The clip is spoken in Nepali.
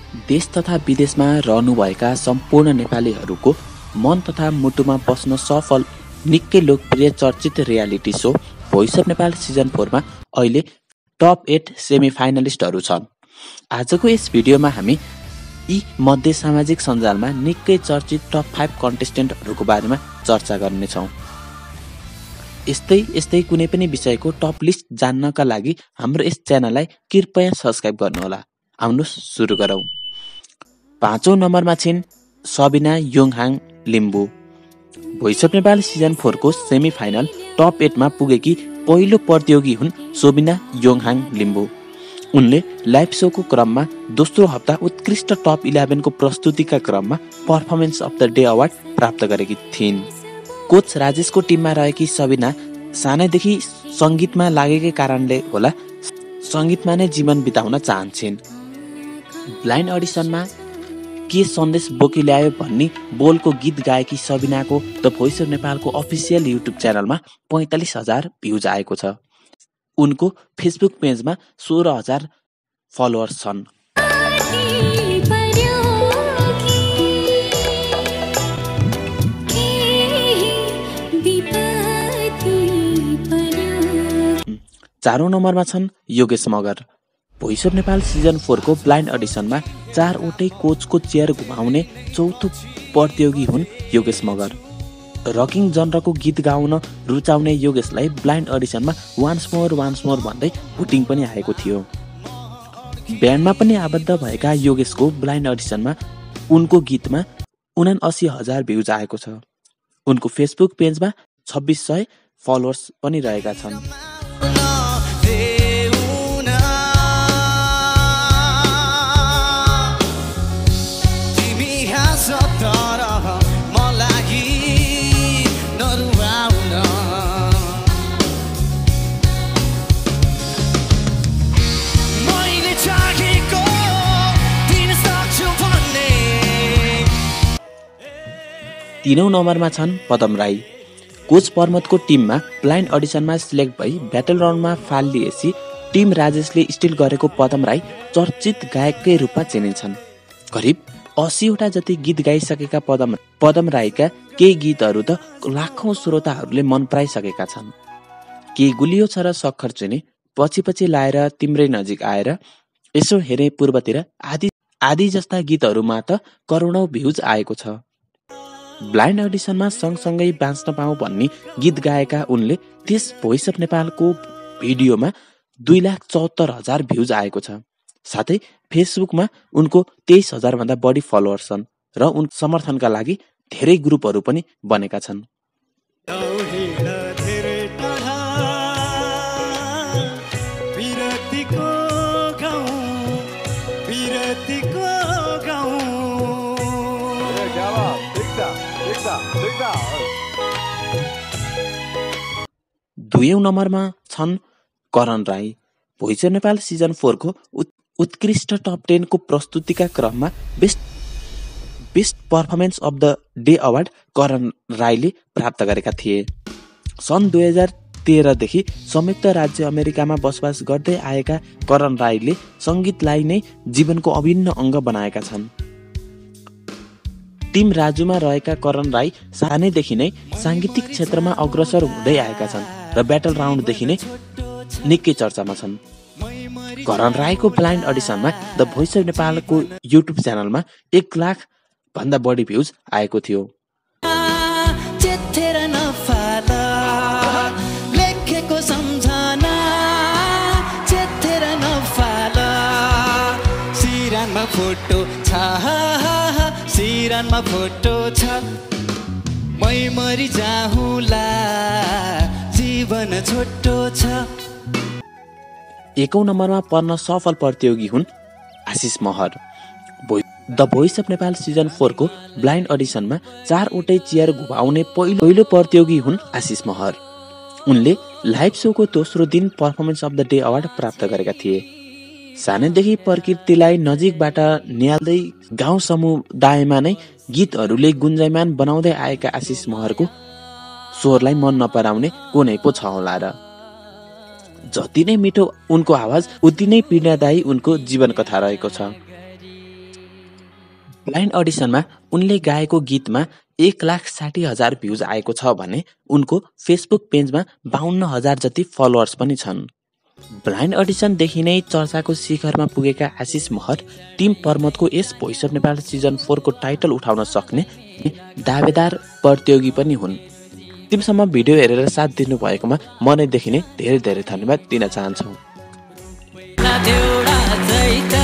देश तथा विदेशमा रहनुभएका सम्पूर्ण नेपालीहरूको मन तथा मुटुमा बस्न सफल निकै लोकप्रिय चर्चित reality show voice of Nepal season 4 मा अहिले टप 8 सेमी फाइनलिस्टहरू छन्। आजको यस भिडियोमा हामी यी मध्ये सामाजिक सञ्जालमा निकै चर्चित टप 5 कन्टेस्टेन्टहरूको बारेमा चर्चा गर्नेछौँ। यस्तै कुनै पनि विषयको टप लिस्ट जान्नका लागि हाम्रो यस च्यानललाई कृपया सब्स्क्राइब गर्नुहोला। आउनुहोस् सुरु गरौँ। 5औं नम्बरमा छिन् Sabina Yonghang Limbu. Voice of Nepal season 4 को सेमी फाइनल टप 8 मा पुगेकी पहिलो प्रतियोगी हुन् सबिना योङहाङ लिम्बू। उनले लाइभ सोको क्रममा दोस्रो हप्ता उत्कृष्ट टप 11 को प्रस्तुतिका क्रममा performance of the day award प्राप्त गरेकी थिइन्। कोच राजेशको टिममा रहेकी सबिना सानैदेखि सङ्गीतमा लागेकै कारणले होला सङ्गीतमा नै जीवन बिताउन चाहन्छन्। ब्लाइन्ड अडिसनमा के सन्देश बोकी ल्यायो भन्ने बोलको गीत गाएकी सबिनाको द भोइस अफ नेपालको अफिसियल युट्युब च्यानलमा 45,000 भ्युज आएको छ। उनको फेसबुक पेजमा 16,000 फलोअर्स छन्। चारौं नम्बरमा छन् Yogesh Magar. Voice of Nepal season 4 को ब्लाइन्ड अडिसनमा 4वटै कोचको चेयर घुमाउने चौथो प्रतियोगी हुन् योगेश मगर। रकिङ जनरको गीत गाउन रुचाउने योगेशलाई ब्लाइन्ड अडिसनमा वान्स मोर भन्दै भोटिङ पनि आएको थियो। ब्यान्डमा पनि आबद्ध भएका योगेशको ब्लाइन्ड अडिसनमा उनको गीतमा 79,000 भ्युज आएको छ। उनको फेसबुक पेजमा 2600 फलोअर्स पनि रहेका छन्। तीनौं नम्बरमा छन् पदम राई। कोच प्रमोदको टिममा ब्लाइन्ड अडिसनमा सिलेक्ट भई ब्याटल राउन्डमा फाल लिएपछि टिम राजेशले स्टिल गरेको पदम राई चर्चित गायककै रूपमा चिनिन्छन्। करिब 80वटा जति गीत गाइसकेका पदम राईका केही गीतहरू त लाखौं श्रोताहरूले मन पराइसकेका छन्। के गुलियो छ र सक्खर चुने, पछि लाएर तिम्रै नजिक आएर, यसो हेरे पूर्वतिर आदि जस्ता गीतहरूमा त करोडौं भ्युज आएको छ। ब्लाइन्ड अडिसनमा सँगसँगै बाँच्न पाऊँ भन्ने गीत गाएका उनले त्यस भोइस अफ नेपालको भिडियोमा 2,74,000 भ्युज आएको छ। साथै फेसबुकमा उनको 23,000 भन्दा बढी फलोअर्स छन् र उनको समर्थनका लागि धेरै ग्रुपहरू पनि बनेका छन्। दुईऔं नम्बरमा छन् Karan Rai. Voice of Nepal season 4 को उत्कृष्ट टप 10 को प्रस्तुतिका क्रममा best performance of the day award Karan राईले प्राप्त गरेका थिए। सन् 2013 देखि संयुक्त राज्य अमेरिकामा बसोबास गर्दै आएका करण राईले सङ्गीतलाई नै जीवनको अभिन्न अङ्ग बनाएका छन्। टिम राजुमा रहेका करण राई सानैदेखि नै साङ्गीतिक क्षेत्रमा अग्रसर हुँदै आएका छन् र ब्याटल राउन्डदेखि नै निकै चर्चामा छन्। करण राईको ब्लाइन्ड अडिसनमा द भोइस अफ नेपालको युट्युब च्यानलमा 1 लाख भन्दा बढी भ्युज आएको थियो। फोटो छ मै मरि जाहुला जीवन छोटो छ। 1औं नम्बरमा पर्न सफल प्रतियोगी हुन् Ashish Mahar. The voice of Nepal season 4 को ब्लाइन्ड अडिसनमा 4वटै चेयर घुमाउने पहिलो प्रतियोगी हुन् आशिष महर। उनले लाइभ सोको दोस्रो दिन performance of the day award प्राप्त गरेका थिए। सानैदेखि प्रकृतिलाई नजिकबाट निहाल्दै गाउँ समुदायमा नै गीतहरूले गुन्जायमान बनाउँदै आएका आशिष महरको स्वरलाई मन नपराउने कुनै पो छ होला र। जति नै मिठो उनको आवाज उति नै पीडादायी उनको जीवन कथा रहेको छ। ब्लाइन्ड अडिसनमा उनले गाएको गीतमा 1,60,000 भ्युज आएको छ भने उनको फेसबुक पेजमा 52,000 जति फलोअर्स पनि छन्। ब्लाइन्ड अडिसनदेखि नै चर्चाको शिखरमा पुगेका आशिष महर टिम प्रमोदको यस भोइस अफ नेपाल सिजन 4 को टाइटल उठाउन सक्ने दावेदार प्रतियोगी पनि हुन्। तिमीसम्म भिडियो हेरेर साथ दिनु भएकोमा मनैदेखि नै धेरै धेरै धन्यवाद दिन चाहन्छौ।